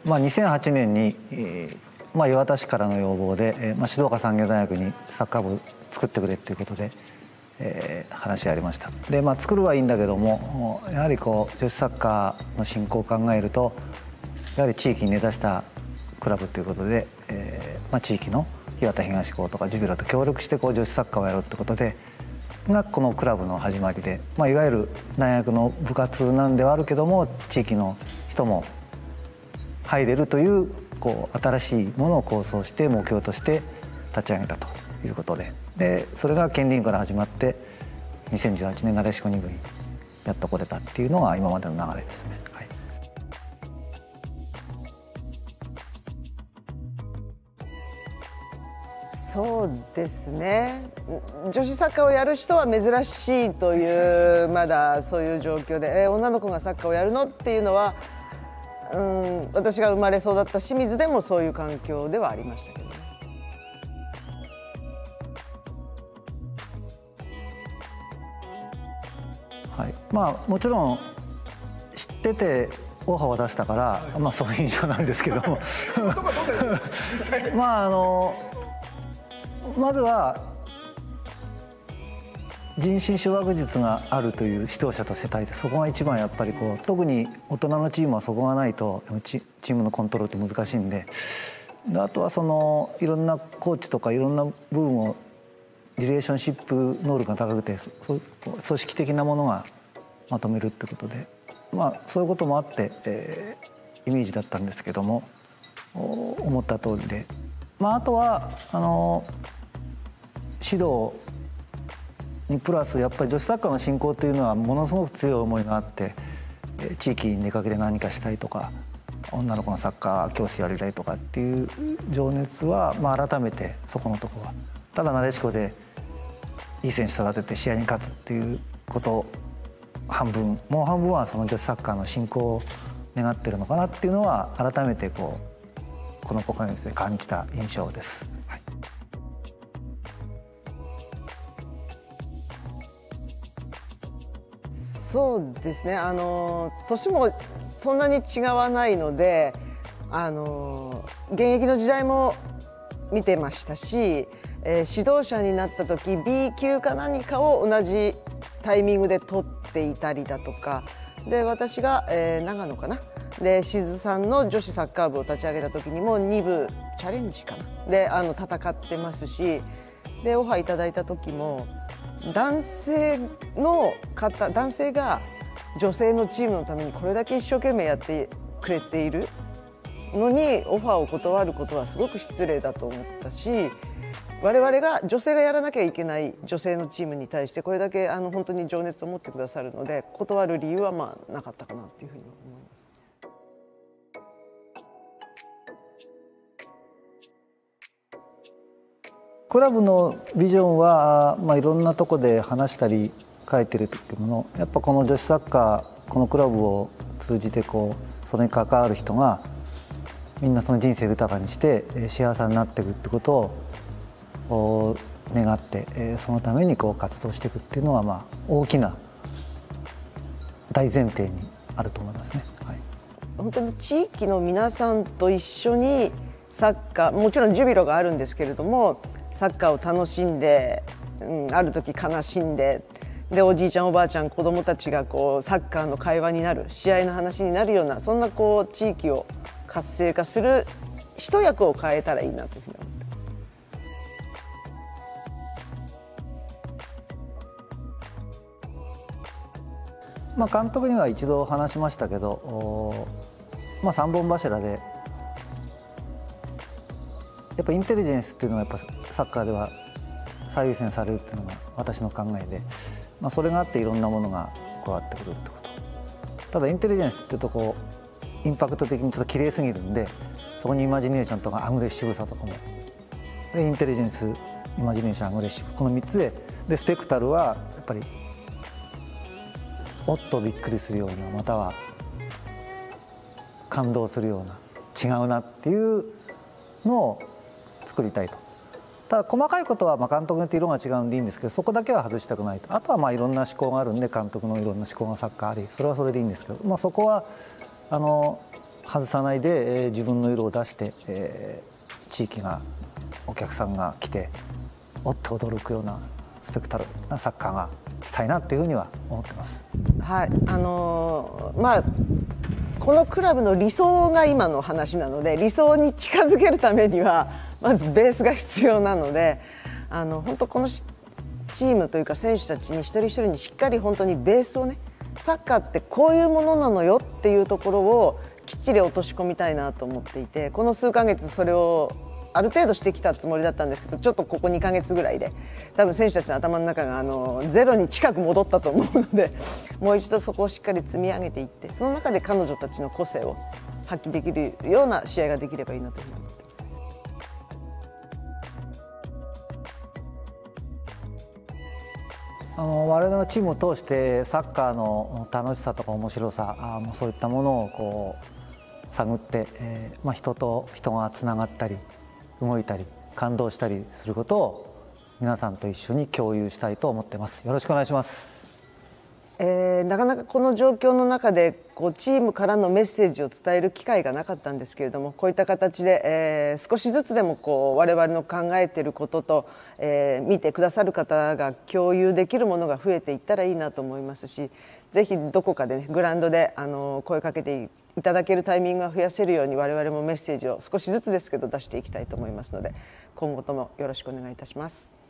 2008年に、磐田市からの要望で、静岡産業大学にサッカー部作ってくれっていうことで、話がありました。で、作るはいいんだけども、やはり女子サッカーの振興を考えると、やはり地域に根ざしたクラブということで、地域の磐田東高とかジュビロと協力して女子サッカーをやろうってことでがこのクラブの始まりで、いわゆる大学の部活なんではあるけども、地域の人も入れるという新しいものを構想して目標として立ち上げたということで、それが県リンから始まって2018年なでしこ2部にやっと来れたっていうのが今までの流れですね。はい、 そうですね、女子サッカーをやる人は珍しいというまだそういう状況で、女の子がサッカーをやるのっていうのは、私が生まれ育った清水でもそういう環境ではありましたけどね。 はい、もちろん知っててオファーを出したから、そういう印象なんですけどもまずは人心掌握術があるという指導者と世帯で、そこが一番やっぱり特に大人のチームはそこがないとチームのコントロールって難しいんで、あとはいろんなコーチとかいろんな部分をリレーションシップ能力が高くて、組織的なものがまとめるってことで、そういうこともあって、イメージだったんですけども、思った通りで、あとは指導にプラスやっぱり女子サッカーの振興というのはものすごく強い思いがあって、地域に出かけて何かしたいとか、女の子のサッカー教師やりたいとかっていう情熱は、改めてそこのところはただなでしこでいい選手育てて試合に勝つっていうこと半分、もう半分はその女子サッカーの振興を願ってるのかなっていうのは改めてこの5ヶ月で感じた印象です。はい、 そうですね、年もそんなに違わないので、現役の時代も見てましたし、指導者になった時 B 級か何かを同じタイミングで取っていたりだとかで、私が、長野かなで静さんの女子サッカー部を立ち上げた時にも2部チャレンジかなで戦ってますし、でオファーいただいた時も男性が女性のチームのためにこれだけ一生懸命やってくれているのにオファーを断ることはすごく失礼だと思ったし、我々が女性がやらなきゃいけない女性のチームに対してこれだけ本当に情熱を持ってくださるので、断る理由はなかったかなというふうに思います。 クラブのビジョンはいろんなとこで話したり書いてるっていうもの、やっぱこの女子サッカーこのクラブを通じてそれに関わる人がみんなその人生豊かにして幸せになっていくってことを願って、そのために活動していくっていうのは大きな大前提にあると思いますね。はい、 本当に地域の皆さんと一緒にサッカー、もちろんジュビロがあるんですけれども、サッカーを楽しんで、ある時悲しんで、おじいちゃんおばあちゃん子どもたちがサッカーの会話になる、試合の話になるような、そんな地域を活性化する一役を変えたらいいなというふうに思ってます。 監督には一度話しましたけど、3本柱でやっぱインテリジェンスっていうのがやっぱサッカーでは最優先されるっていうのが私の考えで、それがあっていろんなものが加わってくるってこと。ただインテリジェンスっていうとインパクト的にちょっと綺麗すぎるんで、そこにイマジネーションとかアグレッシブさとかもで、インテリジェンス、イマジネーション、アグレッシブ、この3つでスペクタルはやっぱりおっとびっくりするような、または感動するような、違うなっていうのを作りたいと。ただ細かいことは監督によって色が違うんでいいんですけど、そこだけは外したくないと。あとはいろんな思考があるんで、監督のいろんな思考がサッカーあり、それはそれでいいんですけど、そこは外さないで、自分の色を出して、地域がお客さんが来ておっと驚くようなスペクタルなサッカーがしたいなっていうふうには思ってます。 はい、このクラブの理想が今の話なので、理想に近づけるためにはまずベースが必要なので、本当このチームというか選手たちに一人一人にしっかり本当にベースをね、サッカーってこういうものなのよっていうところをきっちり落とし込みたいなと思っていて、この数ヶ月それをある程度してきたつもりだったんですけど、ちょっとここ2ヶ月ぐらいで多分選手たちの頭の中がゼロに近く戻ったと思うので、もう一度そこをしっかり積み上げていって、その中で彼女たちの個性を発揮できるような試合ができればいいなと思ってます。 我々のチームを通してサッカーの楽しさとか面白さ、そういったものをこう探って、人と人がつながったり動いたり感動したりすることを皆さんと一緒に共有したいと思ってます。よろしくお願いします。 なかなかこの状況の中でチームからのメッセージを伝える機会がなかったんですけれども、こういった形で、少しずつでも我々の考えていることと、見てくださる方が共有できるものが増えていったらいいなと思いますし、ぜひどこかで、グラウンドで声かけていただけるタイミングが増やせるように、我々もメッセージを少しずつですけど出していきたいと思いますので、今後ともよろしくお願いいたします。